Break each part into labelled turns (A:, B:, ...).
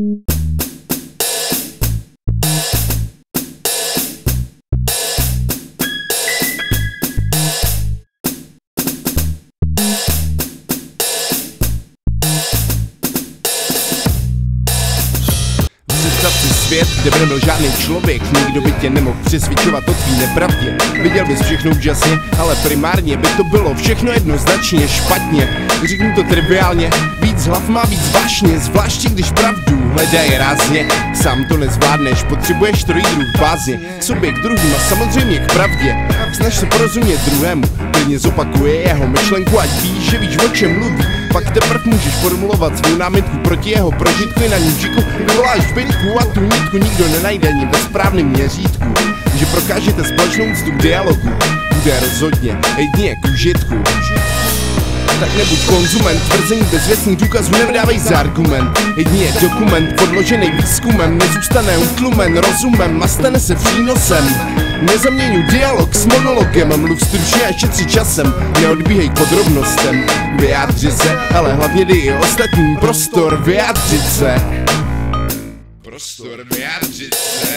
A: Představ si svět, kde by nebyl žádný člověk, nikdo by tě nemohl přesvědčovat o tvý nepravdě. Viděl bys všechno úžasně, ale primárně by to bylo všechno jednoznačně špatně. Řeknu to triviálně, víc hlav má víc vášně, zvláště když pravdu hledají rázně. Sám to nezvládneš, potřebuješ trojí druh bázně, k sobě, k druhým a samozřejmě k pravdě. Snaž se porozumět druhému, klidně zopakuje jeho myšlenku, ať víš, že víš, o čem mluví. Pak teprv můžeš formulovat svou námitku proti jeho prožitku i na nížiku. Vyvoláš zbytku a tu nitku nikdo nenajde ani ve správném měřítku. Že prokážete společnou úctu k dialogu, bude rozhodně jedině k užitku. Tak nebuď konzument, tvrzení bez věcných důkazů nevydávej za argument. Jedině dokument podložený výzkumem nezůstane utlumen rozumem a stane se přínosem. Nezaměňuj dialog s monologem, mluv stručně a šetři časem, neodbíhej k podrobnostem. Vyjádři se, ale hlavně dej ostatním prostor vyjádřit se. Prostor vyjádřit se.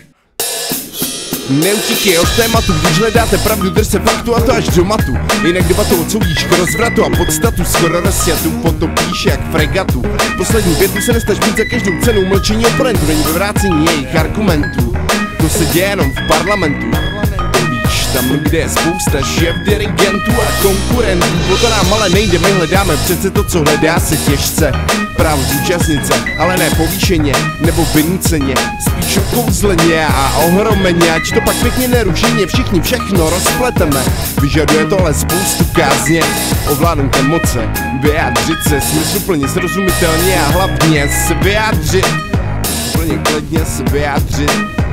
A: Neutíkej od tématu, když hledáte pravdu, drž se faktu a to až do matu. Jinak debatu odsoudíš k rozvratu a podstatu skoro rozsjatu potopíš jak fregatu. Poslední větu se nestač mít za každou cenu, mlčení oponentů není vyvrácení jejich argumentů. To se děje jenom v parlamentu. Víš, tam, kde je spousta šéf dirigentů a konkurentů. O to nám ale nejde, my hledáme přece to, co hledá se těžce. Právo zúčastnit se, ale ne povýšeně nebo vynuceně, spíš okouzleně a ohromeně. Ať to pak pěkně nerušeně všichni všechno rozpleteme. Vyžaduje to ale spoustu kázně, ovládnout emoce, vyjádřit se smysluplně, srozumitelně a hlavně se vyjádřit. Úplně klidně se vyjádřit.